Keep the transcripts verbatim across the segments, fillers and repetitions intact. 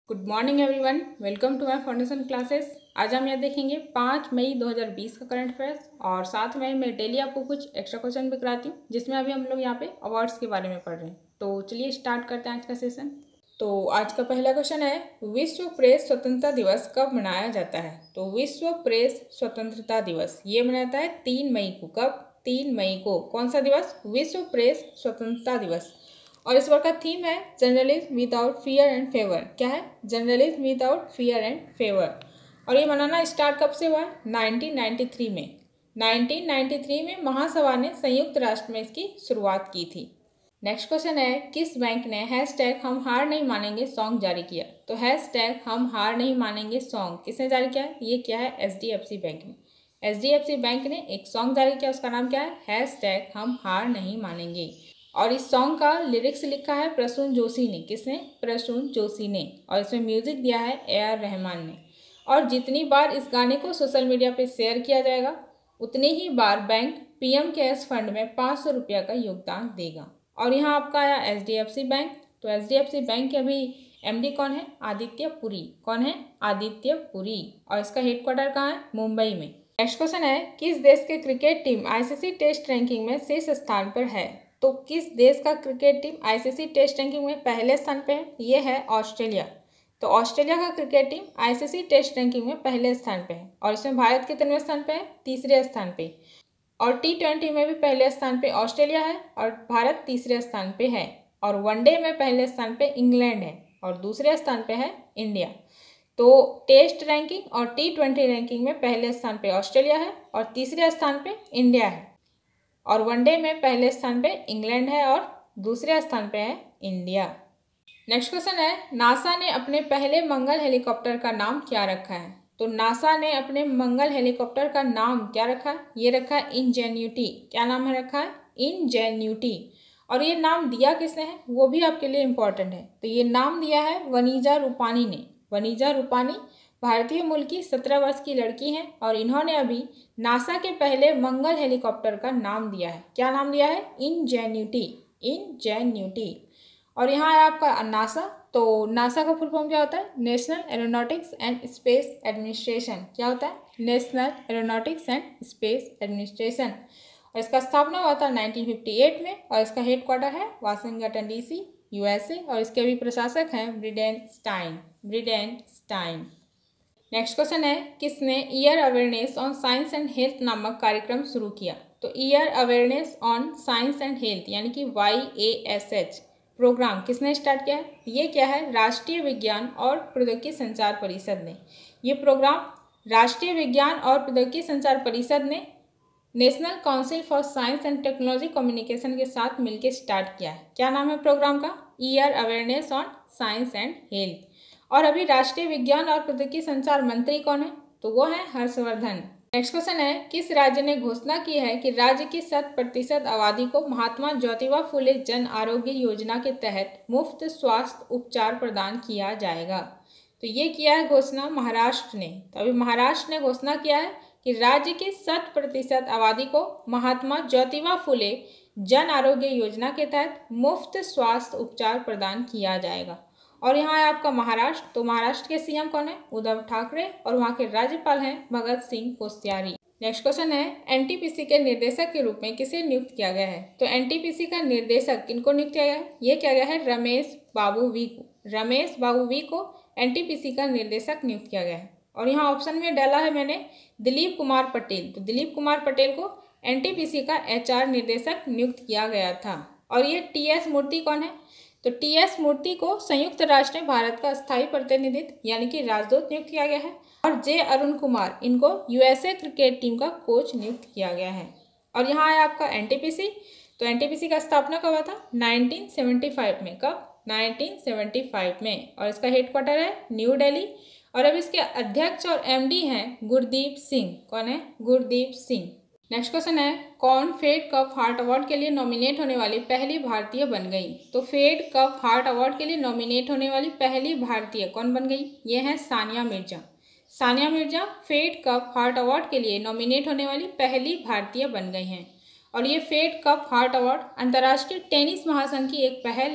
Good morning everyone, welcome to my foundation classes. आज हम यह देखेंगे पाँच मई दो हज़ार बीस का करंट अफेयर्स और साथ में मैं डेली आपको कुछ एक्स्ट्रा क्वेश्चन भी कराती हूँ, जिसमें अभी हम लोग यहाँ पे अवार्ड्स के बारे में पढ़ रहे हैं। तो चलिए स्टार्ट करते हैं आज का सेशन। तो आज का पहला क्वेश्चन है, विश्व प्रेस स्वतंत्रता दिवस कब मनाया जाता है? तो विश्व प्रेस स्वतंत्रता दिवस ये मनाता है तीन मई को। कब? तीन मई को। कौन सा दिवस? विश्व प्रेस स्वतंत्रता दिवस। और इस बार का थीम है journalism without fear and favour. क्या है? Journalism without fear and favour. और ये मनाना स्टार्ट कब से हुआ है? नाइनटीन नाइंटी थ्री में। नाइनटीन नाइंटी थ्री में महासभा ने संयुक्त राष्ट्र में इसकी शुरुआत की थी। नेक्स्ट क्वेश्चन है, किस बैंक ने हैश टैग हम हार नहीं मानेंगे सॉन्ग जारी किया? तो हैश टैग हम हार नहीं मानेंगे सॉन्ग किसने जारी किया? ये क्या है? H D F C bank ने। H D F C bank ने एक सॉन्ग जारी किया, उसका नाम क्या है? हैश टैग हम हार नहीं मानेंगे। और इस सॉन्ग का लिरिक्स लिखा है प्रसून जोशी ने। किसने? प्रसून जोशी ने। और इसमें म्यूजिक दिया है ए आर रहमान ने। और जितनी बार इस गाने को सोशल मीडिया पे शेयर किया जाएगा उतनी ही बार bank P M cares fund में पाँच सौ रुपया का योगदान देगा। और यहाँ आपका आया H D F C bank. तो H D F C bank के अभी एम डी कौन है? आदित्य पुरी। कौन है? आदित्य पुरी। और इसका हेडक्वार्टर कहाँ है? मुंबई में। नेक्स्ट क्वेश्चन है, किस देश के cricket team I C C test ranking में शीर्ष स्थान पर है? तो किस देश का cricket team I C C test ranking में पहले स्थान पे है? ये है ऑस्ट्रेलिया। तो ऑस्ट्रेलिया का cricket team I C C test ranking में पहले स्थान पे है। और इसमें भारत कितने स्थान पे है? तीसरे स्थान पे। और टी ट्वेंटी में भी पहले स्थान पे ऑस्ट्रेलिया है और भारत तीसरे स्थान पे है। और वनडे में पहले स्थान पे इंग्लैंड है और दूसरे स्थान पे है इंडिया। तो टेस्ट रैंकिंग और टी ट्वेंटी रैंकिंग में पहले स्थान पे ऑस्ट्रेलिया है और तीसरे स्थान पे इंडिया है। और वनडे में पहले स्थान पे इंग्लैंड है और दूसरे स्थान पे है इंडिया। नेक्स्ट क्वेश्चन है, नासा ने अपने पहले मंगल हेलीकॉप्टर का नाम क्या रखा है? तो नासा ने अपने मंगल हेलीकॉप्टर का नाम क्या रखा है? ये रखा है इंजेन्यूटी। क्या नाम है रखा है? इंजेन्यूटी। और ये नाम दिया किसने है वो भी आपके लिए इम्पोर्टेंट है। तो ये नाम दिया है वनीजा रूपानी ने। वनीजा रूपानी भारतीय मूल की सत्रह वर्ष की लड़की हैं और इन्होंने अभी नासा के पहले मंगल हेलीकॉप्टर का नाम दिया है। क्या नाम दिया है? इंजेन्यूटी। इंजेन्यूटी। और यहाँ है आपका नासा। तो नासा का फुल फॉर्म क्या होता है? National Aeronautics and Space Administration. क्या होता है? National Aeronautics and Space Administration. और इसका स्थापना हुआ था नाइनटीन फिफ्टी एट में और इसका हेडक्वार्टर है Washington D C U S A. और इसके अभी प्रशासक हैं Bridenstine. Bridenstine. Next question है, किसने year awareness on science and health नामक कार्यक्रम शुरू किया? तो year awareness on science and health यानी कि Y A S H programme किसने स्टार्ट किया है? ये क्या है? राष्ट्रीय विज्ञान और प्रौद्योगिकी संचार परिषद ने। ये प्रोग्राम राष्ट्रीय विज्ञान और प्रौद्योगिकी संचार परिषद ने National Council for Science and Technology Communication के साथ मिलकर स्टार्ट किया है। क्या नाम है प्रोग्राम का? Year awareness on science and health. और अभी राष्ट्रीय विज्ञान और प्रौद्योगिकी संचार मंत्री कौन है? तो वो है हर्षवर्धन। नेक्स्ट क्वेश्चन है, किस राज्य ने घोषणा की है कि राज्य की शत प्रतिशत आबादी को महात्मा ज्योतिबा फुले जन आरोग्य योजना के तहत मुफ्त स्वास्थ्य उपचार प्रदान किया जाएगा? तो ये किया है घोषणा महाराष्ट्र ने। तो अभी महाराष्ट्र ने घोषणा किया है कि राज्य की शत प्रतिशत आबादी को महात्मा ज्योतिबा फुले जन आरोग्य योजना के तहत मुफ्त स्वास्थ्य उपचार प्रदान किया जाएगा। और यहाँ है आपका महाराष्ट्र। तो महाराष्ट्र के सी एम कौन है? उद्धव ठाकरे। और वहाँ के राज्यपाल हैं भगत सिंह कोश्यारी। नेक्स्ट क्वेश्चन है, एन टी पी सी के निर्देशक के रूप में किसे नियुक्त किया गया है? तो एन टी पी सी का निर्देशक किनको नियुक्त किया गया है? ये किया गया है रमेश बाबू वी को। Ramesh Babu V N T T P सी का निर्देशक नियुक्त किया गया है। और यहाँ ऑप्शन में डाला है मैंने दिलीप कुमार पटेल। तो दिलीप कुमार पटेल को एन टी पी सी का एच आर निर्देशक नियुक्त किया गया था। और ये टी एस मूर्ति कौन है? तो टी एस मूर्ति को संयुक्त राष्ट्र में भारत का स्थायी प्रतिनिधित्व यानी कि राजदूत नियुक्त किया गया है। और जे अरुण कुमार इनको U S A cricket team का कोच नियुक्त किया गया है। और यहाँ है आपका एन टी पी सी। तो एन टी पी सी का स्थापना कब हुआ था? नाइनटीन सेवेंटी फाइव में। कब? नाइनटीन सेवेंटी फाइव में। और इसका हेडक्वार्टर है न्यू दिल्ली। और अब इसके अध्यक्ष और एम डी हैं गुरदीप सिंह। कौन है? गुरदीप सिंह। नेक्स्ट क्वेश्चन है, कौन फेड कप हार्ट अवार्ड के लिए नॉमिनेट होने वाली पहली भारतीय बन गई? तो फेड कप हार्ट अवार्ड के लिए नॉमिनेट होने वाली पहली भारतीय कौन बन गई? ये है Sania Mirza. Sania Mirza Fed Cup Heart award के लिए नॉमिनेट होने वाली पहली भारतीय बन गई हैं। और ये फेड कप हार्ट अवार्ड अंतर्राष्ट्रीय टेनिस महासंघ की एक पहल है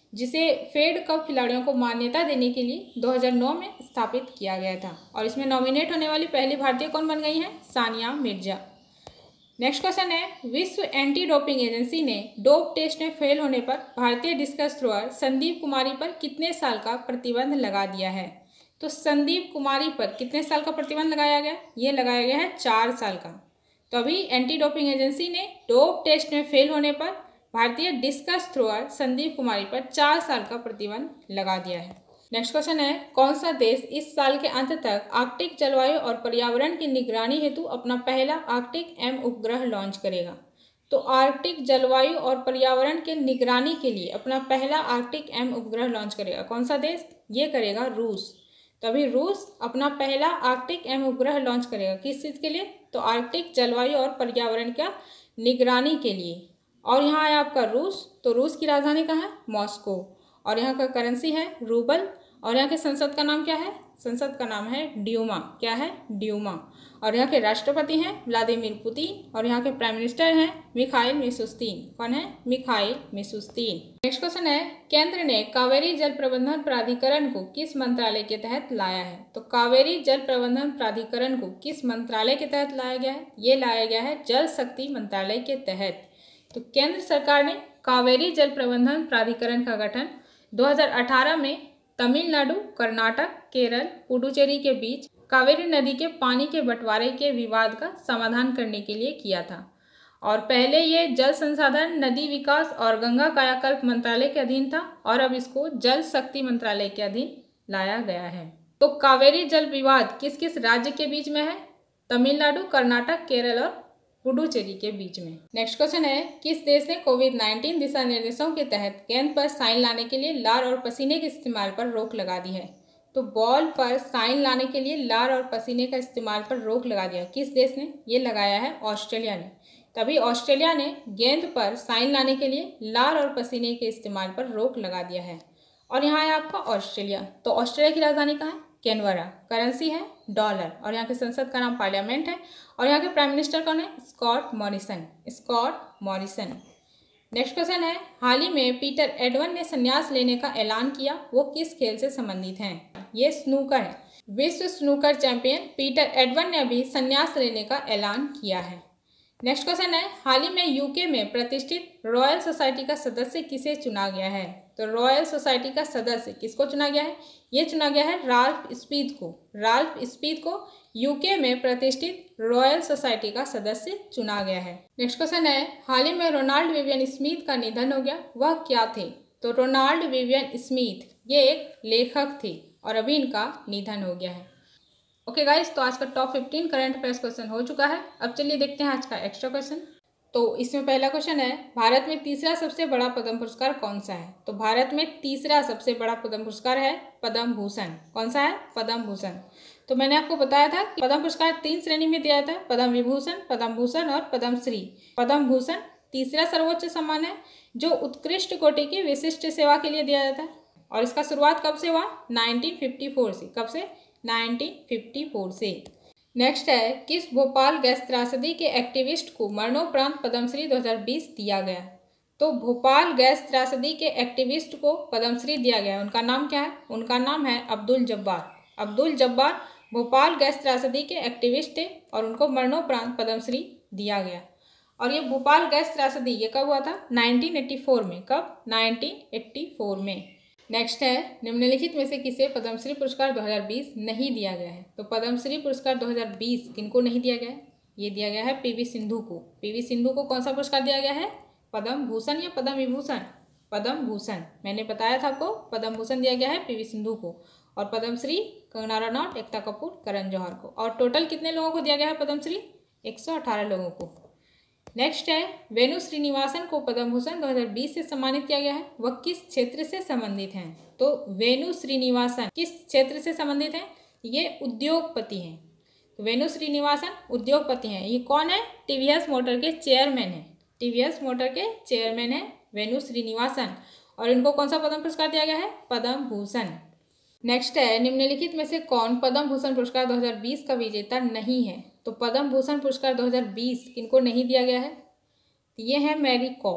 जिसे फेड कप खिलाड़ियों को मान्यता देने के लिए दो हज़ार नौ में स्थापित किया गया था। और इसमें नॉमिनेट होने वाली पहली भारतीय कौन बन गई हैं? सानिया मिर्जा। नेक्स्ट क्वेश्चन है, विश्व एंटी डोपिंग एजेंसी ने डोप टेस्ट में फेल होने पर भारतीय डिस्कस थ्रोअर संदीप कुमारी पर कितने साल का प्रतिबंध लगा दिया है? तो संदीप कुमारी पर कितने साल का प्रतिबंध लगाया गया? ये लगाया गया है चार साल का। तो अभी एंटी डोपिंग एजेंसी ने डोप टेस्ट में फेल होने पर भारतीय डिस्कस थ्रोअर संदीप कुमारी पर चार साल का प्रतिबंध लगा दिया है। नेक्स्ट क्वेश्चन है, कौन सा देश इस साल के अंत तक आर्कटिक जलवायु और पर्यावरण की निगरानी हेतु अपना पहला आर्कटिक एम उपग्रह लॉन्च करेगा? तो आर्कटिक जलवायु और पर्यावरण के निगरानी के लिए अपना पहला आर्कटिक एम उपग्रह लॉन्च करेगा। कौन सा देश? ये करेगा रूस। तो अभी रूस अपना पहला आर्कटिक एम उपग्रह लॉन्च करेगा। किस चीज़ के लिए? तो आर्कटिक जलवायु और पर्यावरण का निगरानी के लिए। और यहाँ है आपका रूस। तो रूस की राजधानी कहाँ है? मॉस्को। और यहाँ का करेंसी है रूबल। और यहाँ के संसद का नाम क्या है? संसद का नाम है ड्यूमा। क्या है? ड्यूमा। और यहाँ के राष्ट्रपति हैं व्लादिमीर पुतिन। और यहाँ के प्राइम मिनिस्टर हैं मिखाइल मिशुस्तिन। कौन है? Mikhail Mishustin. नेक्स्ट क्वेश्चन है, केंद्र ने कावेरी जल प्रबंधन प्राधिकरण को किस मंत्रालय के तहत लाया है? तो कावेरी जल प्रबंधन प्राधिकरण को किस मंत्रालय के तहत लाया गया है? ये लाया गया है जल शक्ति मंत्रालय के तहत। तो केंद्र सरकार ने कावेरी जल प्रबंधन प्राधिकरण का गठन दो हज़ार अठारह में तमिलनाडु, कर्नाटक, केरल, पुडुचेरी के बीच कावेरी नदी के पानी के बंटवारे के विवाद का समाधान करने के लिए किया था। और पहले ये जल संसाधन, नदी विकास और गंगा कायाकल्प मंत्रालय के अधीन था और अब इसको जल शक्ति मंत्रालय के अधीन लाया गया है। तो कावेरी जल विवाद किस किस राज्य के बीच में है? तमिलनाडु, कर्नाटक, केरल और पुडुचेरी के बीच में। नेक्स्ट क्वेश्चन है, किस देश ने कोविड नाइन्टीन दिशा निर्देशों के तहत गेंद पर साइन लाने के लिए लार और पसीने के इस्तेमाल पर रोक लगा दी है? तो बॉल पर साइन लाने के लिए लार और पसीने का इस्तेमाल पर रोक लगा दिया। किस देश ने? ये लगाया है ऑस्ट्रेलिया ने। तभी ऑस्ट्रेलिया ने गेंद पर साइन लाने के लिए लार और पसीने के इस्तेमाल पर रोक लगा दिया है। और यहाँ है आपका ऑस्ट्रेलिया। तो ऑस्ट्रेलिया की राजधानी कहाँ है? कैनबरा। करेंसी है डॉलर। और यहाँ के संसद का नाम पार्लियामेंट है। और यहाँ के प्राइम मिनिस्टर कौन है? Scott Morrison. Scott Morrison. Next question है, हाल ही में पीटर एडवन ने संन्यास लेने का ऐलान किया, वो किस खेल से संबंधित हैं? ये स्नूकर है। विश्व स्नूकर चैंपियन पीटर एडवन ने अभी संन्यास लेने का ऐलान किया है। नेक्स्ट क्वेश्चन है, हाल ही में यूके में प्रतिष्ठित रॉयल सोसाइटी का सदस्य किसे चुना गया है? तो रॉयल सोसाइटी का सदस्य किसको चुना गया है? ये चुना गया है राल्फ स्पीथ को। राल्फ स्पीथ को यूके में प्रतिष्ठित रॉयल सोसाइटी का सदस्य चुना गया है। नेक्स्ट क्वेश्चन है, हाल ही में रोनाल्ड विवियन स्मिथ का निधन हो गया, वह क्या थे? तो रोनाल्ड विवियन स्मिथ ये एक लेखक थे और अभी इनका निधन हो गया है। ओके गाइस, तो आज का top fifteen current affairs question हो चुका है। अब चलिए देखते हैं आज का एक्स्ट्रा क्वेश्चन। तो इसमें पहला क्वेश्चन है, भारत में तीसरा सबसे बड़ा पद्म पुरस्कार कौन सा है? तो भारत में तीसरा सबसे बड़ा पद्म पुरस्कार है पद्म भूषण। कौन सा है? पद्म भूषण। तो मैंने आपको बताया था कि पद्म पुरस्कार तीन श्रेणी में दिया जाता है, पद्म विभूषण, पद्म भूषण और पद्म श्री। पद्म भूषण तीसरा सर्वोच्च सम्मान है जो उत्कृष्ट कोटि की विशिष्ट सेवा के लिए दिया जाता है। और इसका शुरुआत कब से हुआ? नाइनटीन फिफ्टी फोर से। कब से? नाइनटीन फिफ्टी फोर से। नेक्स्ट है, किस भोपाल गैस त्रासदी के एक्टिविस्ट को मरणोपरांत पद्मश्री दो हज़ार बीस दिया गया? तो भोपाल गैस त्रासदी के एक्टिविस्ट को पद्मश्री दिया गया। उनका नाम क्या है? उनका नाम है अब्दुल जब्बार। अब्दुल जब्बार भोपाल गैस त्रासदी के एक्टिविस्ट थे और उनको मरणोपरांत पद्मश्री दिया गया। और ये भोपाल गैस त्रासदी ये कब हुआ था? नाइनटीन एटी फोर में। कब? नाइनटीन एटी फोर में। नेक्स्ट है, निम्नलिखित में से किसे पद्मश्री पुरस्कार दो हज़ार बीस नहीं दिया गया है? तो पद्मश्री पुरस्कार दो हज़ार बीस किनको नहीं दिया गया है? ये दिया गया है पीवी सिंधु को। पीवी सिंधु को कौन सा पुरस्कार दिया गया है? पद्म भूषण या पद्म विभूषण? पद्म भूषण। मैंने बताया था आपको, पद्म भूषण दिया गया है पीवी सिंधु को। और पद्मश्री कंगना रनौत, एकता कपूर, करण जौहर को। और टोटल कितने लोगों को दिया गया है पद्मश्री? एक सौ अठारह लोगों को। नेक्स्ट है, वेणु श्रीनिवासन को पद्म भूषण दो हज़ार बीस से सम्मानित किया गया है, वह किस क्षेत्र से संबंधित हैं? तो वेणु श्रीनिवासन किस क्षेत्र से संबंधित हैं? ये उद्योगपति हैं। तो वेणु श्रीनिवासन उद्योगपति हैं। ये कौन है? टीवीएस मोटर के चेयरमैन हैं। टीवीएस मोटर के चेयरमैन हैं वेणु श्रीनिवासन। और इनको कौन सा पद्म पुरस्कार दिया गया है? पद्म भूषण। नेक्स्ट है, निम्नलिखित में से कौन पद्म भूषण पुरस्कार दो हज़ार बीस का विजेता नहीं है? तो पद्म भूषण पुरस्कार दो हज़ार बीस किनको नहीं दिया गया है? ये है मैरी कॉम।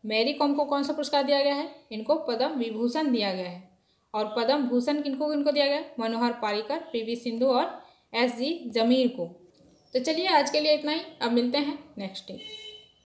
मैरी कॉम को कौन सा पुरस्कार दिया गया है? इनको पद्म विभूषण दिया गया है। और पद्म भूषण किनको किनको दिया गया? मनोहर पारिकर, पीवी सिंधु और एस जी जमीर को। तो चलिए आज के लिए इतना ही, अब मिलते हैं नेक्स्ट डे।